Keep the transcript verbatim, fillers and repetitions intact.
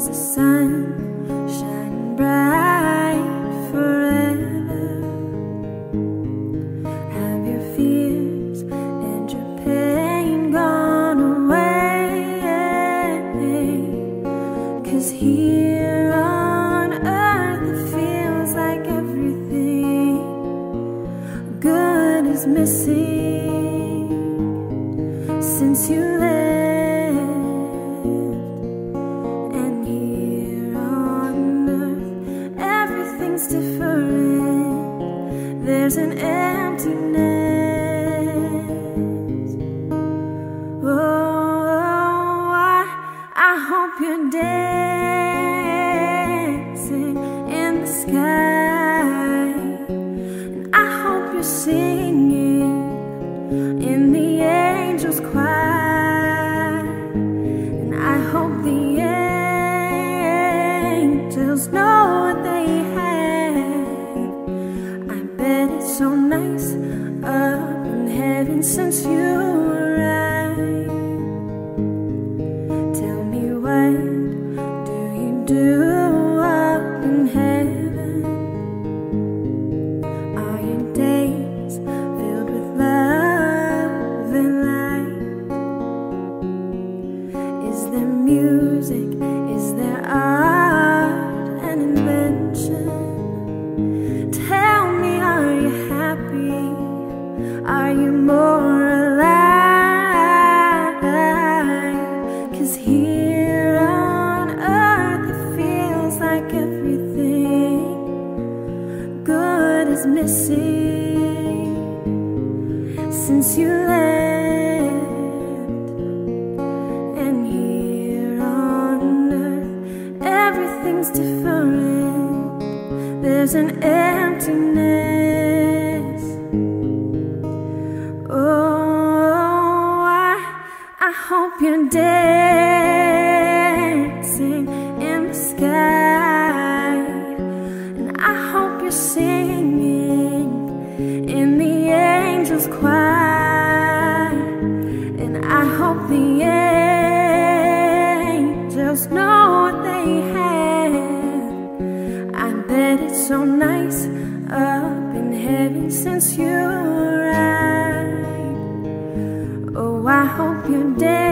Is the sun shining bright forever? Have your fears and your pain gone away? 'Cause here on earth it feels like everything good is missing since you left. Different, there's an emptiness. Oh, I, I hope you're dancing in the sky, and I hope you're singing in the angels' choir, and I hope the angels know what they have. So nice up in heaven since you arrived. Tell me, what do you do up in heaven? Are your days filled with love and light? Is there music? Is there art and invention? Tell me, are you happy? Are you more alive? 'Cause here on earth it feels like everything good is missing since you left. And here on earth everything's different. There's an emptiness. Oh, I, I hope you're dancing in the sky, and I hope you're singing in the angels' choir, and I hope the angels know what they have. I bet it's so nice up in heaven since you arrived. Oh, I hope you're dead.